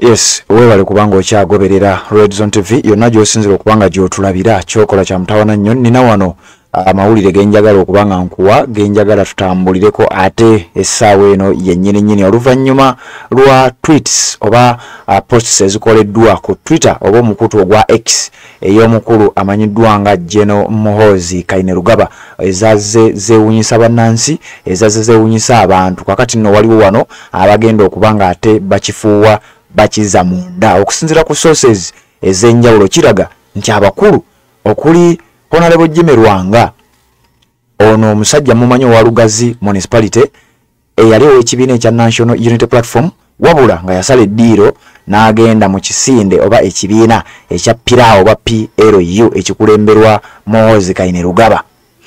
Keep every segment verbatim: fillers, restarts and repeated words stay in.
Yes, wewe kubanga okyagoberera Red Zone T V yonna gy'osinzira okubanga gy'otulabira kyokola kya mutawana nnyo. Nina wano amawulire genjagala okubanga nkuwa genjagala tutambulireko ate essaawa eno yennyini nnyini oluvannyuma lwa tweets oba uh, posts ezikoleddwa ku Twitter oba omukutu ogwa X ey'omukulu amanyiddwa nga General Muhoozi Kainerugaba ezazze zeewunyisa bannansi ezazze zeewunyisa abantu. Kakati nno waliwo wano abagenda okubanga ate bakifuuwa bakiza munda okusinzira ku sources ez'enjawulo kiraga nti abakulu okuli Honorable Jimmy Lwanga ono omusajja mumanyi wa Lugazi municipality eyali ow'ekibiina ekya National Unity Platform wabula nga yasala eddiiro n'agenda mu kisinde oba ekibiina ekya Pira oba P L U ekikulemberwa Muhoozi Kainerugaba.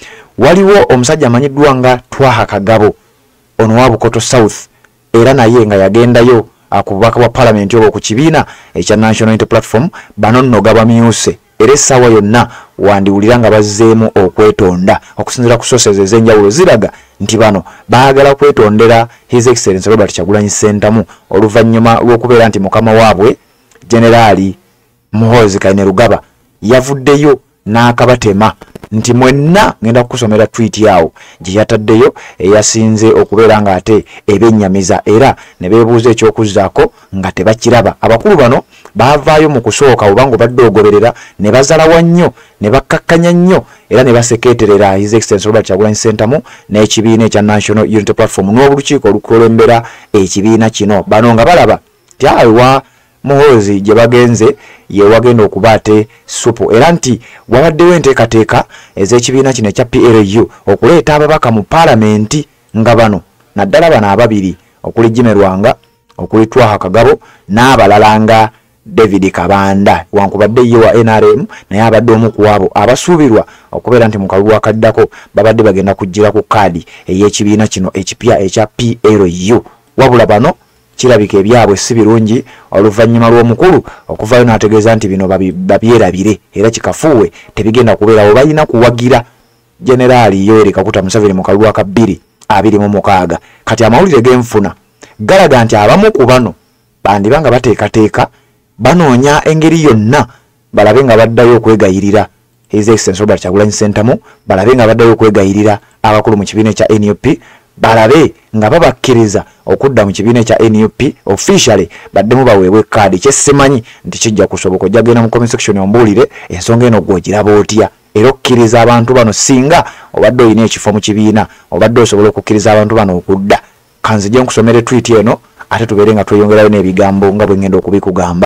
Waliwo omusajja amanyiddwa nga Twaha Kagabo ono wa Bukoto South era naye nga yagendayo akubaka wa parliament obo ku kibiina ekya National Unity Platform bano nno gabamyuse era essaawa yonna wandiwulira nga bazzeemu okwetonda okusinzira ku sources ez'enjawulo ziraga nti bano baagala kwetondera His Excellency Robert Kyagulanyi Ssentamu oluvannyuma lw'okubeera nti mukama waabwe Generali Muhoozi Kainerugaba yavuddeyo n'akabatema nti mwenna ngenda kukusomera tweet yawo gye yataddeyo eyasinze okubeera nga ate ebennyamiza era ne beebuuza ekyokuzzaako nga tebakiraba. Abakulu bano baavaayo mu kusooka obango badde ogoberera ne bazalawa nnyo ne bakkakkanya nnyo era ne basekeeterera His Excellency Robert Kyagulanyi Ssentamu n'ekibiina ekya National Unity Platform n'olukiiko olukulembera ekibiina kino. Bano nga balaba tyawa Muhoozi gye bagenze ye wagenda okuba ate supu era nti wabaddewo enteekateeka ez'ekibiina kino ekya P L U okuleeta ababaka mu paalamenti nga bano naddala bano ababiri okuli Jimmy Lwanga okuli Twaha Kagabo n'abalala nga David Kabanda wankubadde ye wa N R M naye abadde omu ku abo abasuubirwa okubeera nti mu kalulu akaddako babadde bagenda kujjira ku kaadi ey'ekibiina kino ekipya ekya P L U. Wabula bano kirabika ebyabwe si birungi oluvannyuma lw'omukulu okuvaayo n'ategeeza nti bino babyerabire era kikafuuwe tebigenda kubeerawo balina kuwagira Generali Yoweri Kaguta Museveni mu kalulu aka bbiri abiri mu mukaaga. Kati amawulire g'enfuna galaga nti abamu ku bano bandiba nga bateekateeka banoonya engeri yonna balabe nga baddayo okwegayirira His Excellency Robert Kyagulanyi Ssentamu, balabe nga baddayo okwegayirira abakulu mu kibiina ekya N U P, balabe nga babakkiriza okudda mu kibiina ekya N U P officially baddemu baweebwe kaadi. Kyesimanyi nti kijja kusoboka ojja genda mu comment section ombuulire ensonga eno gw'ogiraba otya era okkiriza abantu bano singa obadde olina ekifo mu kibiina obadde osobola okukkiriza abantu bano okudda. Kanzije nkusomere tweet eno ate tubeere nga tweyongerayo n'ebigambo nga bwe ngenda okubikugamba.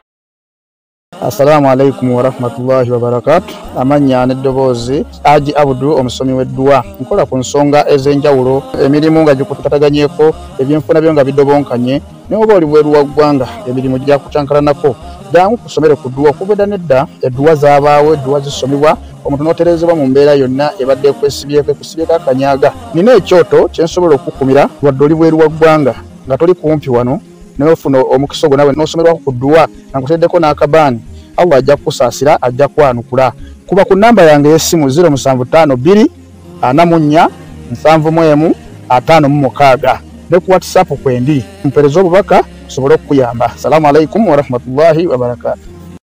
Assalamu alaikum wa rahmatullahi wa barakatuh. Amanya n'eddoboozi Haji Abdul omusomi w'eddwa. Nkola ku nsonga ez'enjawulo emirimu nga gikutataganyeko ebyenfuna byo nga bidobonkanye ne oba oli bweru wa ggwanga emirimu gya kucankalanako jangu kusomere ku ddwa okubeda nedda eddwa zaabaawo eddwa zisomibwa omuntu n'oterezebwa mu mbeera yonna ebadde ekwesibyeko ekusibyeko akanyaga. Nina ekyoto kye nsobola okukumira wadde oli bweru wa ggwanga nga toli kumpi wano n'ofuna omukisa ogwo nawe n'osomerwako ku ddwa nga nkuteddeko n'akabaani. Allah ajja kusaasira ajja kwanukula. Kuba ku namba yange y'essimu zero seven five two ana mu nnya nsanvu mu emu ataano mu mukaaga ne ku WhatsApp kwendi mpereza obubaka sobole okuyamba. Assalamu alaikum wa rahmatullahi wa barakatuh.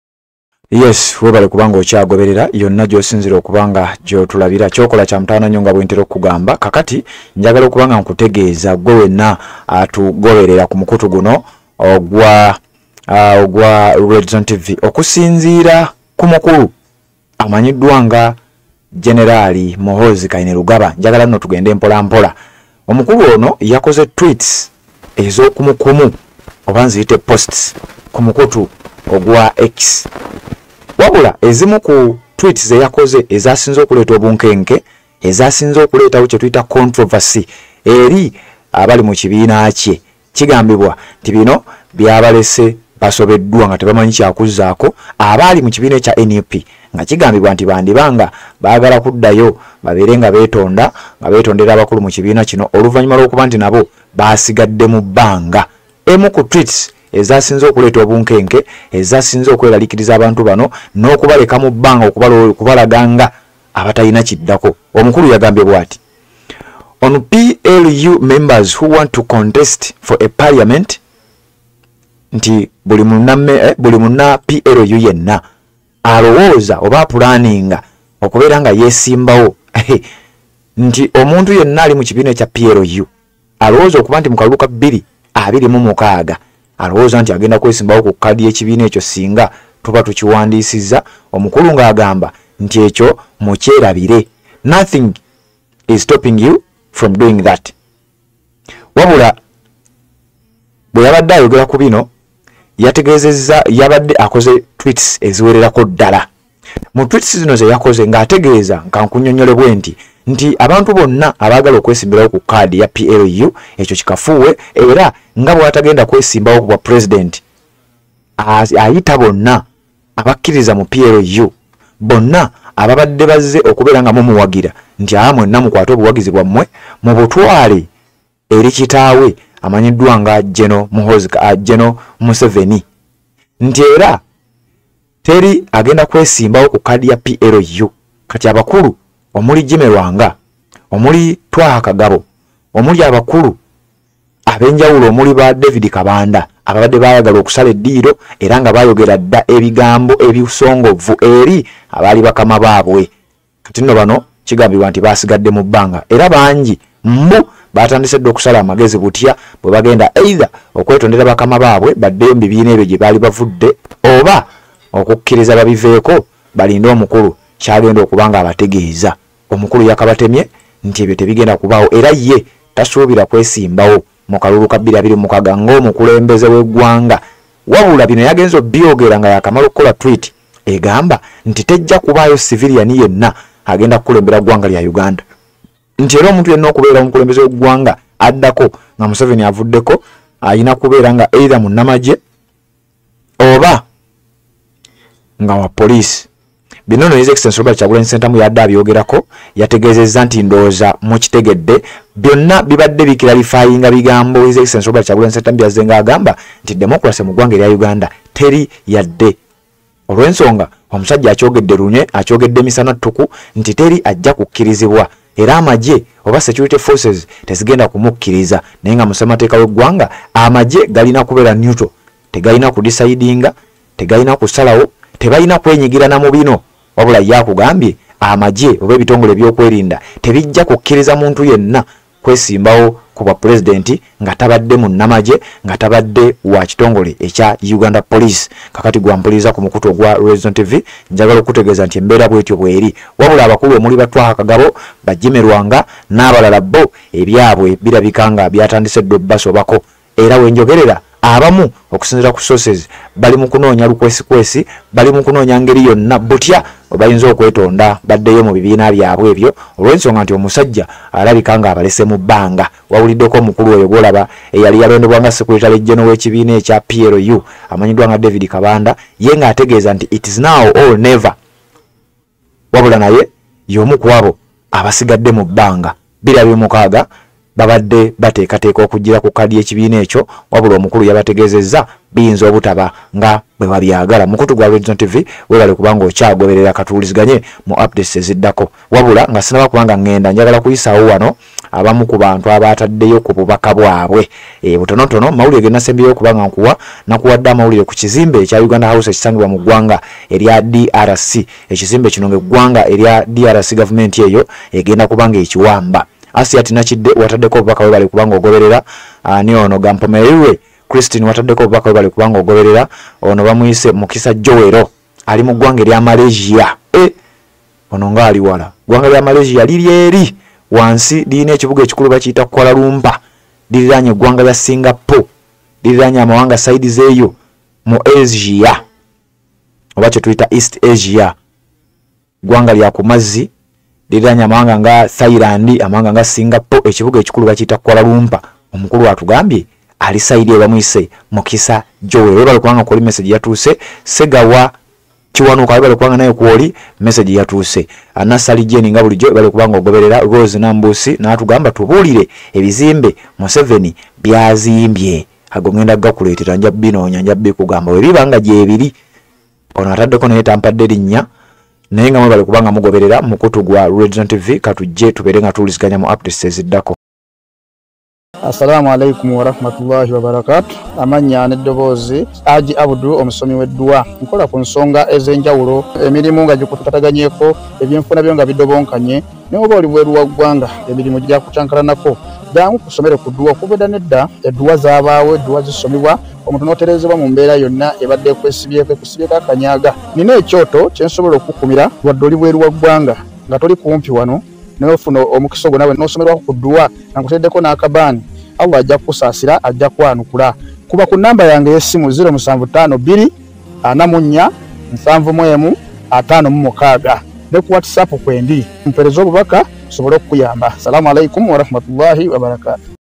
Yes, webale kubanga okyagoberera yonna gy'osinzira okubanga gy'otulabira kyokola kya mutawana nnyo nga bwentera okugamba. Kakati njagala okubanga nkutegeeza gwe wenna atugoberera ku mukutu guno ogwa Uh, ogwa Red Zone T V okusinziira ku mukulu amanyiddwa nga Generali Muhoozi Kainerugaba. Njagala nno tugende mpola mpola. Omukulu ono yakoze tweets ez'okumukumu oba nziyite posts ku mukutu ogwa X. Wabula ezimu ku tweets ze yakoze ezasinze okuleeta obunkenke ezasinze okuleetawo kye tuyita controversy eri abali mu kibiina kye. Kigambibwa nti bino byabalese basobeddwa nga tebamanyi kyakuzzaako abaali mu kibiina ekya N U P nga kigambibwa nti bandibanga baagala kuddayo babeere nga beetonda nga beetondera abakulu mu kibiina kino oluvannyuma lw'okuba nti nabo baasigadde mu bbanga. Emu ku tweets ezasinze okuleeta obunkenke ezasinze okweraliikiriza abantu bano n'okubaleka mu bbanga okubalaga nga abatalina kiddako. Omukulu yagambye bw'ati: on P L U members who want to contest for a parliament nti buli munna eh, buli munna P L U yenna alowooza oba planinga okubeera nga yeesimbawo nti omuntu yenna ali mu kibiina ekya P L U alowooza okuba nti mu kalulu ka bbiri abiri mu mukaaga alowooza nti agenda kwesimbawo ku kkaadi y'ekibiina ekyo singa tuba tukiwandiisizza. Omukulu ng'agamba nti ekyo mukyerabire, nothing is stopping you from doing that. Wabula bwe yabadde ayogera ku bino yategeezezza, yabadde akoze tweets eziwererako ddala. Mu tweets zino ze yakoze ng'ategeeza nkankunnyonnyole bwe nti nti abantu bonna abaagala okwesimbirawo ku kkaadi ya P L U ekyo kikafuuwe, era nga bw'atagenda kwesimbawo ku bwa president ayita bonna abakkiriza mu P L U, bonna ababadde bazze okubeera nga mumuwagira nti aa mwenna mukwate obuwagizi bwammwe mu butwale eri kitaawe amanyiddwa nga General Muhoozi General Museveni, nti era teri agenda kwesimbawo ku kkaadi ya P L U. Kati abakulu omuli Jimmy Lwanga, omuli Twaha Kagabo, omuli abakulu ab'enjawulo omuli ba David Kabanda ababadde baayagala okusala eddiiro era nga baayogera dda ebigambo ebisongovu eri abaali bakama baabwe. Kati nno bano kigambibwa nti baasigadde mu bbanga era bangi mbu batandise dde okusala amagezi butya bwe bagenda either okwetondera bakama baabwe baddeyo mu bibiina ebyo gye baali bavudde oba okukkiriza babiveeko balinde omukulu kyagenda okuba nga abategeeza. Omukulu yakabatemye nti ebyo tebigenda kubaawo era ye tasuubira kwesimbawo mu kalulu ka bbiri abiri mu mukaaga ng'omukulembeze w'eggwanga. Wabula bino yagenza obyogera nga yakamala okukola tweet egamba nti tejja kubaayo civilian yenna agenda kukulembera ggwanga lya Uganda, nti era omuntu yenna okubeera omukulembeze w'eggwanga addako nga Museveni avuddeko ayina kubeera nga either munnamagye oba nga wa poliisi. Bino no His Excellency Robert Kyagulanyi Ssentamu yadde abyogerako, yategeezezza nti ndowooza mukitegedde byonna bibadde bikiralifayinga bigambo His Excellency Robert Kyagulanyi Ssentamu byazze ng'agamba nti demokrasi mu ggwanga erya Uganda teri yadde. Olw'ensonga omusajja akyogedde lunye, akyogedde misana ttuku nti teri ajja kukkirizibwa era amagye oba security forces tezigenda kumukkiriza, naye nga musemateeka w'eggwanga amagye galina kubeera neutral, tegalina kudisaidinga, tegalina kusalawo, tebalina kwenyigirana mu bino. Wabula yakugambye amagye oba ebitongole by'okwerinda tebijja kukkiriza muntu yenna kwesimbawo ku bwa president nga tabadde munnamagye, nga tabadde wa kitongole ekya Uganda Police. Kakati gwampuliriza ku mukutu ogwa Reason T V njagala okutegeeza nti embeera bwetyo bweri. Wabula abakulu omuli Batwaha Kagabo, Bajime Lwanga n'abalala bo ebyabwe birabika nga byatandise dde basobako, era wenjogerera abamu okusinziira ku sources bali mu kunoonya lukwesi kwesi, bali mu kunoonya ngeri yonna butya bayinza okwetonda baddeyo mu bibiina byabwe ebyo, olw'ensonga nti omusajja alabika nga abalese mu bbanga. Wawuliddeko omukulu oyo gwolaba eyali yalondebwa nga Secretary General w'ekibiina ekya P L U amanyiddwa nga David Kabanda, ye ng'ategeeza nti it is now or never. Wabula naye y'omu ku abo abasigadde mu bbanga bbiri abiri mu mukaaga babadde bateekateeka okugira ku kkaadi y'ekibiina ekyo. Wabula omukulu yabategeezezza biyinza obutaba nga bwe babyagala. Mukutu gwa Reason T V weebale kubanga okyagoberera katuuliziganye mu updates eziddako. Wabula nga sinaba kubanga ngenda njagala kuyisaawo wano abamu ku bantu abataddeyo ku bubaka bwabwe e, butonotono mawulire ge nasembeyo kubanga nkuwa nakuwadde amawulire ku kizimbe ekya Uganda House ekisangibwa mu ggwanga erya D R C. Ekizimbe kino ng'eggwanga erya D R C gavumenti eyo egenda kubanga ekiwamba. Asia tinachidde wataddeko obubaka bwe bali kubanga ogoberera ani ono Gampomererwe Christine wataddeko obubaka bwe bali kubanga ogoberera ono bamuyise Mukisa Joero ali mu ggwanga erya Malaysia. E ono ngaali wala ggwanga lya Malaysia liri eri wansi lirina ekibuga ekikulu bakiyita Kuala Lumpur, liriranye eggwanga lya Singapore, liriranye amawanga side zeeyo mu Asia oba kye tuyita East Asia. Ggwanga lya ku mazzi liriranye amawanga nga Thailand, amawanga nga Singapore, ekibuga ekikulu bakiyita Kuala Lumpur. Omukulu atugambye ali side ye bamuyise Mukisa Joel. Bali kubanga kuli message yatuuse Segawa Kiwanuka bali kubanga naye kwoli message yatuuse Anasali Jeni nga bulijjo bali kubanga ogoberera Rose Nambusi n'atugamba tubuulire ebizimbe Museveni byazimbye agongenda gakuleetera nja bino nyanja bbi kugamba we bibanga gye ebiri ono ataddeko naye tampadde linnya naye nga mwe bali kubanga mugoberera mukutu gwa Reason T V katujje tubere nga tuuliziganya mu updates eziddako. Assalamu alaikum wa rahmatullahi wa barakatuh. Amanya n'eddoboozi Haji Abudu omusomi w'eddwa. Nkola ku nsonga ez'enjawulo, emirimu nga gikutataganyeko, ebyenfuna byo nga bidobonkanye, ne oba oli bweru wa ggwanga emirimu gya kucankalanako. Jangu kusomere ku ddwa okubeda nedda eddwa zaabaawo, eddwa zisomebwa, omuntu n'oterezebwa mu mbeera yonna ebadde ekwesibyeko ekusibyeko akanyaga. Nina ekyoto kye nsobola okukumira wadde oli bweru wa ggwanga nga toli kumpi wano n'ofuna omukisa ogwo nawe n'osomerwako ku ddwa nga nkuteddeko n'akabaani. Allah ajja kusaasira, ajja kwanukula. Kuba ku namba yange y'essimu zero seven five two ana mu nnya nsanvu mu emu ataano mu mukaaga ne ku WhatsApp kwendi mpereza obubaka sobole okuyamba. Assalamu alaikum wa rahmatullahi wa barakatuh.